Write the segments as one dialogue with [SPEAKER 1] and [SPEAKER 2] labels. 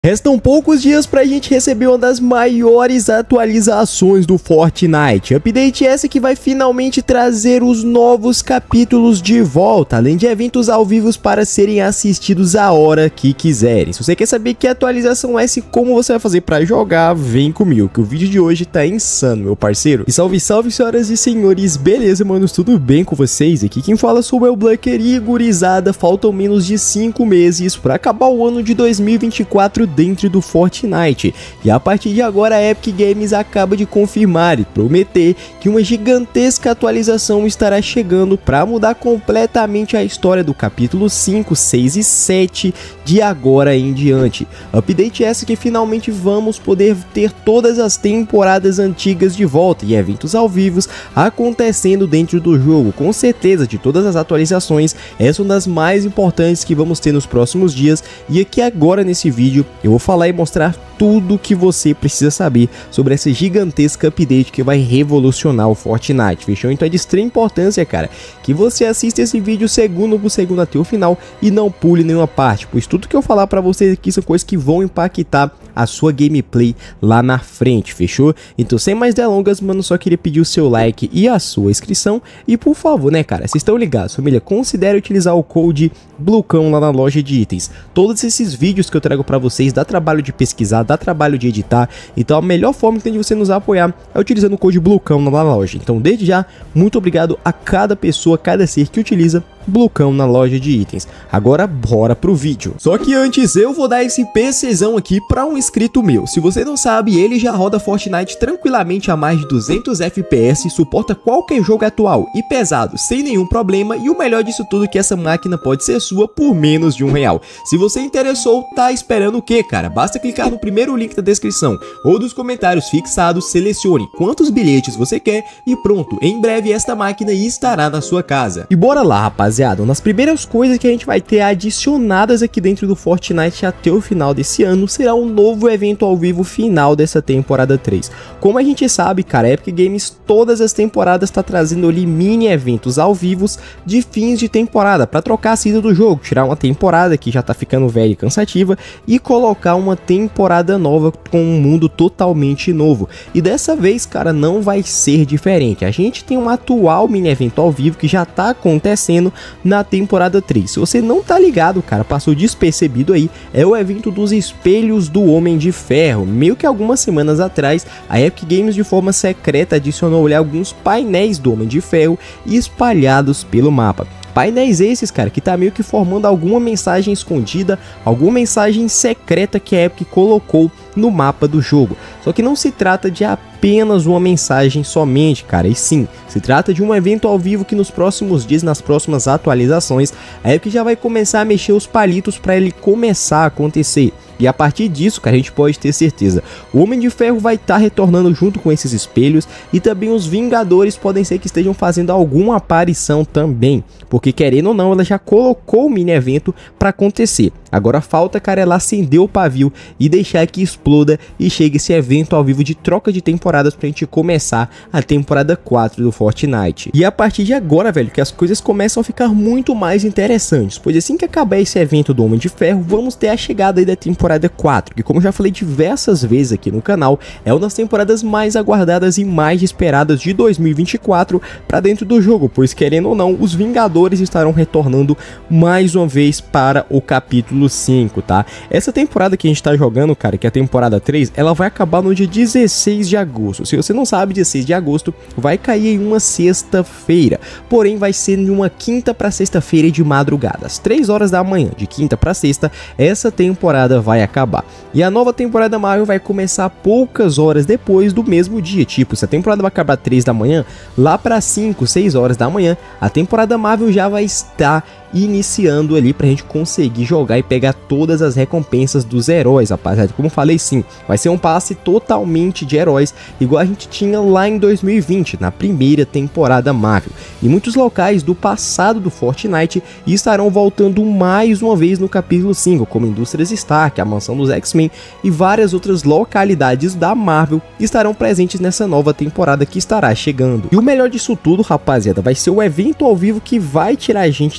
[SPEAKER 1] Restam poucos dias pra gente receber uma das maiores atualizações do Fortnite. Update essa que vai finalmente trazer os novos capítulos de volta, além de eventos ao vivo para serem assistidos a hora que quiserem. Se você quer saber que atualização é essa e como você vai fazer pra jogar, vem comigo, que o vídeo de hoje tá insano, meu parceiro. E salve, salve, senhoras e senhores, beleza, manos? Tudo bem com vocês? Aqui quem fala sou o Blucker e gurizada, faltam menos de 5 meses pra acabar o ano de 2024 dentro do Fortnite, e a partir de agora a Epic Games acaba de confirmar e prometer que uma gigantesca atualização estará chegando para mudar completamente a história do capítulo 5, 6 e 7 de agora em diante. Update essa que finalmente vamos poder ter todas as temporadas antigas de volta e eventos ao vivo acontecendo dentro do jogo. Com certeza, de todas as atualizações, essa é uma das mais importantes que vamos ter nos próximos dias, e aqui agora nesse vídeo eu vou falar e mostrar tudo que você precisa saber sobre essa gigantesca update que vai revolucionar o Fortnite, fechou? Então é de extrema importância, cara, que você assista esse vídeo segundo por segundo até o final e não pule nenhuma parte, pois tudo que eu falar pra vocês aqui são coisas que vão impactar a sua gameplay lá na frente, fechou? Então sem mais delongas, mano, só queria pedir o seu like e a sua inscrição, e por favor, né, cara, vocês estão ligados, família, considere utilizar o code BLUCÃO lá na loja de itens. Todos esses vídeos que eu trago pra vocês dá trabalho de pesquisar, dá trabalho de editar, então a melhor forma que tem de você nos apoiar é utilizando o code BLUCÃO lá na loja. Então desde já, muito obrigado a cada pessoa, cada ser que utiliza BLUCÃO na loja de itens. Agora bora pro vídeo. Só que antes eu vou dar esse PCzão aqui pra um inscrito meu. Se você não sabe, ele já roda Fortnite tranquilamente a mais de 200 FPS, suporta qualquer jogo atual e pesado sem nenhum problema, e o melhor disso tudo é que essa máquina pode ser sua por menos de R$1. Se você interessou, tá esperando o que, cara? Basta clicar no primeiro link da descrição ou dos comentários fixados, selecione quantos bilhetes você quer e pronto, em breve esta máquina estará na sua casa. E bora lá, rapaziada. Uma das primeiras coisas que a gente vai ter adicionadas aqui dentro do Fortnite até o final desse ano será um novo evento ao vivo final dessa temporada 3. Como a gente sabe, cara, a Epic Games todas as temporadas está trazendo ali mini eventos ao vivo de fins de temporada para trocar a saída do jogo, tirar uma temporada que já tá ficando velha e cansativa e colocar uma temporada nova com um mundo totalmente novo. E dessa vez, cara, não vai ser diferente. A gente tem um atual mini evento ao vivo que já tá acontecendo na temporada 3. Se você não tá ligado, cara, passou despercebido aí, é o evento dos espelhos do Homem de Ferro. Meio que algumas semanas atrás, a Epic Games de forma secreta adicionou ali alguns painéis do Homem de Ferro espalhados pelo mapa. Painéis esses, cara, que tá meio que formando alguma mensagem escondida, alguma mensagem secreta que a Epic colocou no mapa do jogo. Só que não se trata de apenas uma mensagem somente, cara, e sim, se trata de um evento ao vivo que nos próximos dias, nas próximas atualizações, a Epic já vai começar a mexer os palitos para ele começar a acontecer. E a partir disso, cara, a gente pode ter certeza, o Homem de Ferro vai estar retornando junto com esses espelhos, e também os Vingadores podem ser que estejam fazendo alguma aparição também, porque querendo ou não, ela já colocou o mini evento para acontecer. Agora falta, cara, ela acender o pavio e deixar que exploda e chegue esse evento ao vivo de troca de temporadas pra gente começar a temporada 4 do Fortnite. E a partir de agora, velho, que as coisas começam a ficar muito mais interessantes, pois assim que acabar esse evento do Homem de Ferro, vamos ter a chegada aí da temporada 4, que como eu já falei diversas vezes aqui no canal, é uma das temporadas mais aguardadas e mais esperadas de 2024 pra dentro do jogo, pois querendo ou não, os Vingadores estarão retornando mais uma vez para o capítulo 5, tá? Essa temporada que a gente tá jogando, cara, que é a temporada 3, ela vai acabar no dia 16 de agosto. Se você não sabe, 16 de agosto vai cair em uma sexta-feira, porém vai ser de uma quinta para sexta-feira de madrugada, às 3 horas da manhã, de quinta para sexta, essa temporada vai acabar. E a nova temporada Marvel vai começar poucas horas depois do mesmo dia, tipo, se a temporada vai acabar 3 da manhã, lá para 5, 6 horas da manhã, a temporada Marvel já vai estar iniciando ali pra gente conseguir jogar e pegar todas as recompensas dos heróis, rapaziada. Como eu falei, sim, vai ser um passe totalmente de heróis, igual a gente tinha lá em 2020, na primeira temporada Marvel. E muitos locais do passado do Fortnite estarão voltando mais uma vez no capítulo 5, como Indústrias Stark, a mansão dos X-Men e várias outras localidades da Marvel estarão presentes nessa nova temporada que estará chegando. E o melhor disso tudo, rapaziada, vai ser o evento ao vivo que vai tirar a gente da temporada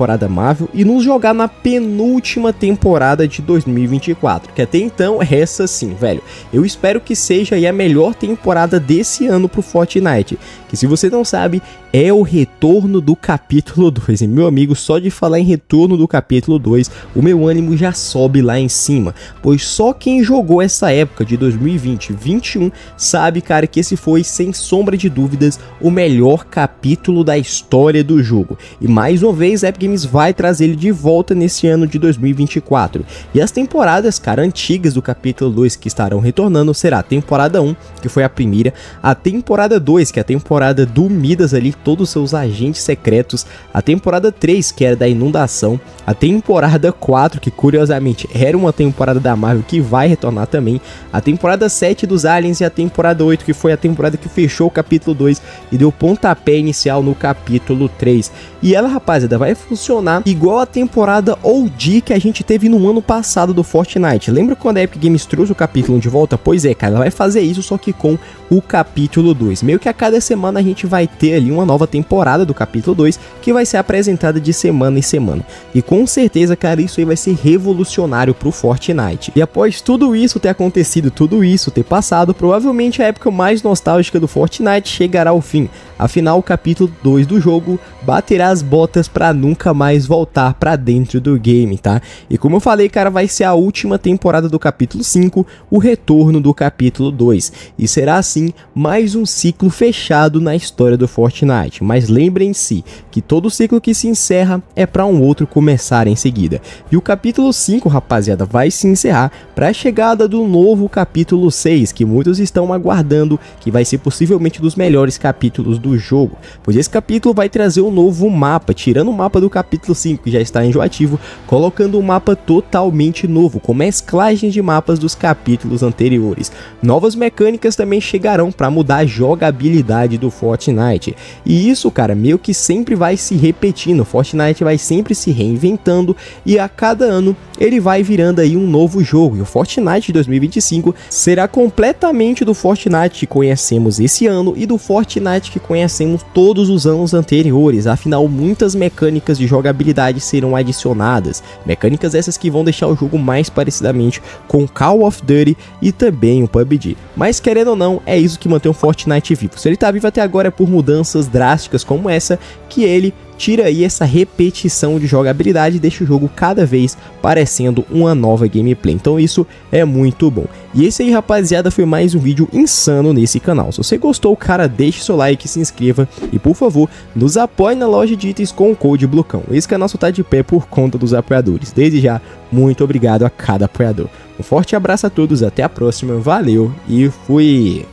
[SPEAKER 1] temporada Marvel e nos jogar na penúltima temporada de 2024, que até então essa sim, velho, eu espero que seja aí a melhor temporada desse ano pro Fortnite, que se você não sabe, é o retorno do capítulo 2, e meu amigo, só de falar em retorno do capítulo 2, o meu ânimo já sobe lá em cima, pois só quem jogou essa época de 2020-21 sabe, cara, que esse foi, sem sombra de dúvidas, o melhor capítulo da história do jogo, e mais uma vez a Epic Games vai trazer ele de volta nesse ano de 2024, e as temporadas, cara, antigas do capítulo 2 que estarão retornando será a temporada 1, que foi a primeira, a temporada 2, que é a temporada do Midas ali, todos os seus agentes secretos, a temporada 3, que era da inundação, a temporada 4, que curiosamente era uma temporada da Marvel que vai retornar também, a temporada 7 dos Aliens e a temporada 8, que foi a temporada que fechou o capítulo 2 e deu pontapé inicial no capítulo 3. E ela, rapaziada, vai funcionar igual a temporada OG que a gente teve no ano passado do Fortnite. Lembra quando a Epic Games trouxe o capítulo 1 de volta? Pois é, cara, ela vai fazer isso só que com o capítulo 2. Meio que a cada semana a gente vai ter ali uma nova temporada do capítulo 2 que vai ser apresentada de semana em semana. E com certeza, cara, isso aí vai ser revolucionário pro Fortnite. E após tudo isso ter acontecido, tudo isso ter passado, provavelmente a época mais nostálgica do Fortnite chegará ao fim. Afinal, o capítulo 2 do jogo baterá as botas pra nunca mais voltar pra dentro do game, tá? E como eu falei, cara, vai ser a última temporada do capítulo 5, o retorno do capítulo 2. E será assim mais um ciclo fechado na história do Fortnite. Mas lembrem-se que todo ciclo que se encerra é pra um outro começar em seguida. E o capítulo 5, rapaziada, vai se encerrar pra chegada do novo capítulo 6, que muitos estão aguardando, que vai ser possivelmente um dos melhores capítulos do jogo, pois esse capítulo vai trazer um novo mapa, tirando o mapa do capítulo 5 que já está enjoativo, colocando um mapa totalmente novo, com mesclagens de mapas dos capítulos anteriores. Novas mecânicas também chegarão para mudar a jogabilidade do Fortnite, e isso, cara, meio que sempre vai se repetindo. O Fortnite vai sempre se reinventando e a cada ano ele vai virando aí um novo jogo, e o Fortnite de 2025 será completamente do Fortnite que conhecemos esse ano e do Fortnite que conhecemos todos os anos anteriores. Afinal, muitas mecânicas de jogabilidade serão adicionadas, mecânicas essas que vão deixar o jogo mais parecidamente com Call of Duty e também o PUBG. Mas querendo ou não, é isso que mantém o Fortnite vivo. Se ele tá vivo até agora é por mudanças drásticas como essa, que ele tira aí essa repetição de jogabilidade e deixa o jogo cada vez parecendo uma nova gameplay. Então isso é muito bom. E esse aí, rapaziada, foi mais um vídeo insano nesse canal. Se você gostou, cara, deixe seu like, se inscreva e, por favor, nos apoie na loja de itens com o code BLUCÃO. Esse canal só tá de pé por conta dos apoiadores. Desde já, muito obrigado a cada apoiador. Um forte abraço a todos, até a próxima, valeu e fui!